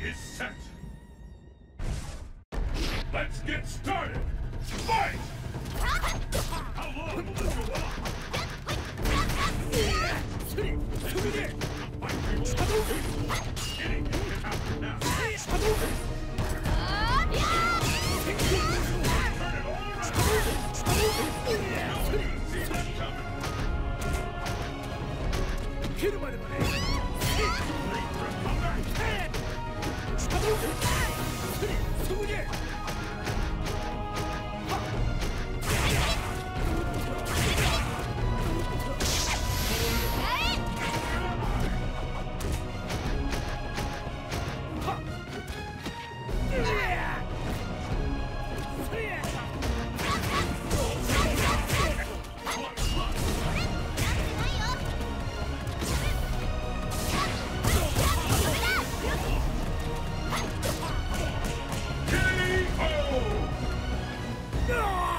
is set. Let's get started. Fight! How long will this go on? Getting it after now. Turn it all around. See that coming. Hit him on the money. Wait for a comeback. No!